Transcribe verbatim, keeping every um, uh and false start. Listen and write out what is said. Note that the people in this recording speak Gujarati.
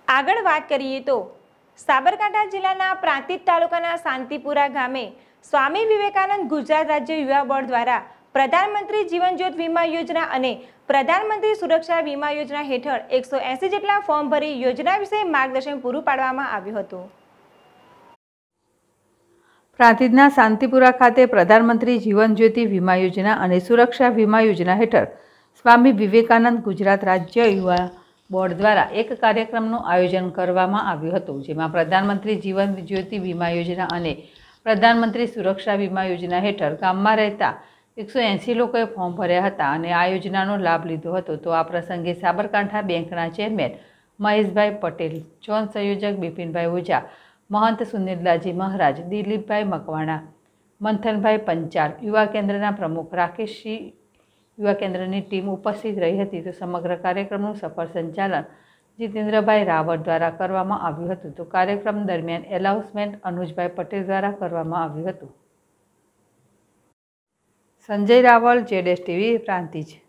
આગળ વાત કરીએ તો સાબરકાંઠા જિલ્લાના પ્રાંતિજ તાલુકાના શાંતિપુરા ગામે સ્વામી વિવેકાનંદ ગુજરાત રાજ્ય યુવા બોર્ડ દ્વારા પ્રધાનમંત્રી જીવન જ્યોત વીમા યોજના અને પ્રધાનમંત્રી સુરક્ષા વીમા યોજના હેઠળ એકસો એંસી જેટલા ફોર્મ ભરી યોજના વિશે માર્ગદર્શન પૂરું પાડવામાં આવ્યું હતું। પ્રાંતિજના શાંતિપુરા ખાતે પ્રધાનમંત્રી જીવન જ્યોતિ વીમા યોજના અને સુરક્ષા વીમા યોજના હેઠળ સ્વામી વિવેકાનંદ ગુજરાત રાજ્ય યુવા બોર્ડ દ્વારા એક કાર્યક્રમનું આયોજન કરવામાં આવ્યું હતું, જેમાં પ્રધાનમંત્રી જીવન જ્યોતિ વીમા યોજના અને પ્રધાનમંત્રી સુરક્ષા વીમા યોજના હેઠળ ગામમાં રહેતા એકસો એંસી લોકોએ ફોર્મ ભર્યા હતા અને આ યોજનાનો લાભ લીધો હતો। તો આ પ્રસંગે સાબરકાંઠા બેંકના ચેરમેન મહેશભાઈ પટેલ, ઝોન સંયોજક બિપિનભાઈ ઓઝા, મહંત સુનિલદાજી મહારાજ, દિલીપભાઈ મકવાણા, મંથનભાઈ પંચાલ, યુવા કેન્દ્રના પ્રમુખ રાકેશજી, યુવા કેન્દ્રની ટીમ ઉપસ્થિત રહી હતી। તો સમગ્ર કાર્યક્રમનું સફળ સંચાલન જીતેન્દ્રભાઈ રાવળ દ્વારા કરવામાં આવ્યું હતું। તો કાર્યક્રમ દરમિયાન એનાઉન્સમેન્ટ અનુજભાઈ પટેલ દ્વારા કરવામાં આવ્યું હતું। સંજય રાવળ, જેડેશ ટીવી, પ્રાંતિજ।